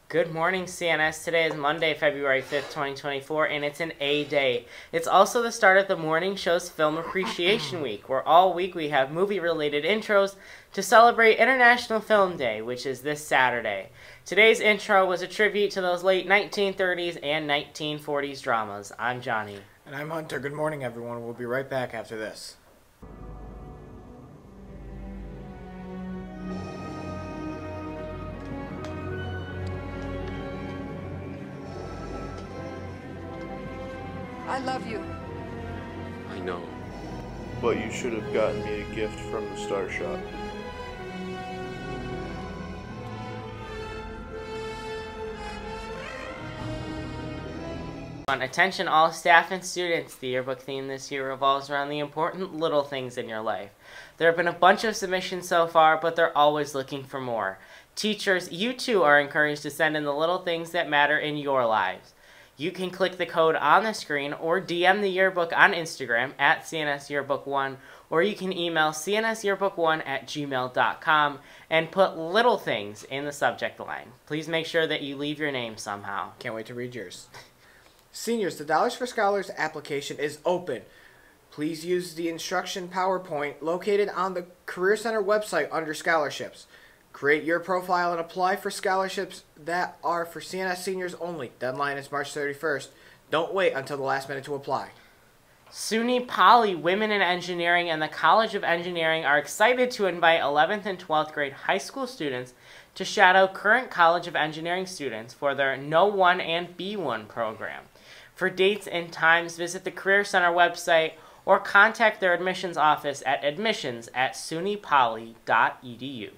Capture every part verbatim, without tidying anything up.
Good morning, C N S. Today is Monday, February fifth, twenty twenty-four, and it's an A day. It's also the start of the morning show's Film Appreciation Week, where all week we have movie-related intros to celebrate International Film Day, which is this Saturday. Today's intro was a tribute to those late nineteen thirties and nineteen forties dramas. I'm Johnny. And I'm Hunter. Good morning, everyone. We'll be right back after this. I love you. I know. But you should have gotten me a gift from the Star Shop. Attention all staff and students, the yearbook theme this year revolves around the important little things in your life. There have been a bunch of submissions so far, but they're always looking for more. Teachers, you too are encouraged to send in the little things that matter in your lives. You can click the code on the screen or D M the yearbook on Instagram at C N S yearbook one, or you can email C N S yearbook one at gmail dot com and put little things in the subject line. Please make sure that you leave your name somehow. Can't wait to read yours. Seniors, the Dollars for Scholars application is open. Please use the instruction PowerPoint located on the Career Center website under Scholarships. Create your profile and apply for scholarships that are for C N S seniors only. Deadline is March thirty-first. Don't wait until the last minute to apply. SUNY Poly Women in Engineering and the College of Engineering are excited to invite eleventh and twelfth grade high school students to shadow current College of Engineering students for their Know one and Be one program. For dates and times, visit the Career Center website or contact their admissions office at admissions at suny poly dot e d u.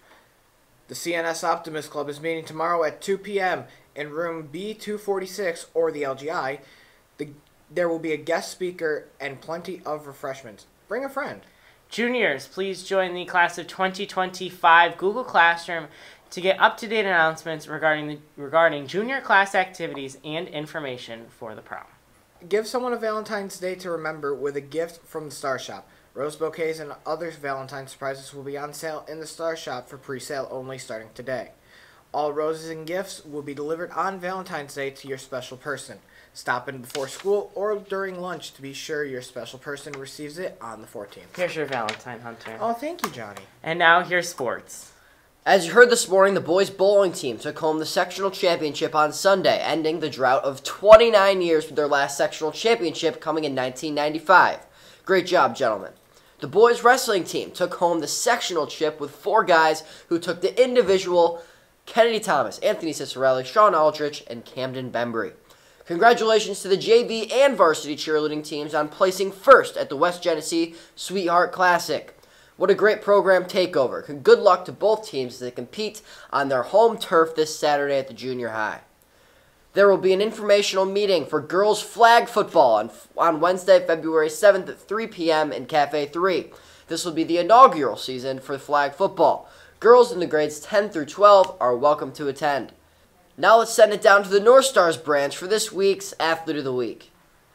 The C N S Optimist Club is meeting tomorrow at two p m in room B two forty-six or the L G I. The, there will be a guest speaker and plenty of refreshments. Bring a friend. Juniors, please join the class of twenty twenty-five Google Classroom to get up-to-date announcements regarding the, regarding junior class activities and information for the prom. Give someone a Valentine's Day to remember with a gift from the Star Shop. Rose bouquets and other Valentine surprises will be on sale in the Star Shop for pre-sale only starting today. All roses and gifts will be delivered on Valentine's Day to your special person. Stop in before school or during lunch to be sure your special person receives it on the fourteenth. Here's your Valentine, Hunter. Oh, thank you, Johnny. And now here's sports. As you heard this morning, the boys bowling team took home the sectional championship on Sunday, ending the drought of twenty-nine years with their last sectional championship coming in nineteen ninety-five. Great job, gentlemen. The boys wrestling team took home the sectional chip with four guys who took the individual: Kennedy Thomas, Anthony Cicerelli, Sean Aldrich, and Camden Bembry. Congratulations to the J V and varsity cheerleading teams on placing first at the West Genesee Sweetheart Classic. What a great program takeover. Good luck to both teams as they compete on their home turf this Saturday at the junior high. There will be an informational meeting for girls flag football on, on Wednesday, February seventh at three p m in Cafe three. This will be the inaugural season for flag football. Girls in the grades ten through twelve are welcome to attend. Now let's send it down to the North Stars branch for this week's Athlete of the Week.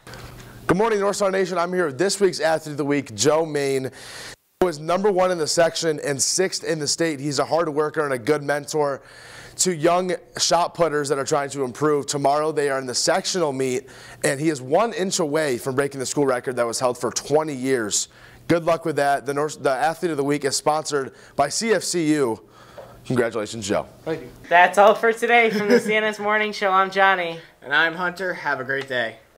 Good morning, North Star Nation. I'm here with this week's Athlete of the Week, Joe Main. He was number one in the section and sixth in the state. He's a hard worker and a good mentor to young shot putters that are trying to improve. Tomorrow they are in the sectional meet, and he is one inch away from breaking the school record that was held for twenty years. Good luck with that. The, North, the Athlete of the Week is sponsored by C F C U. Congratulations, Joe. Thank you. That's all for today from the C N S Morning Show. I'm Johnny. And I'm Hunter. Have a great day.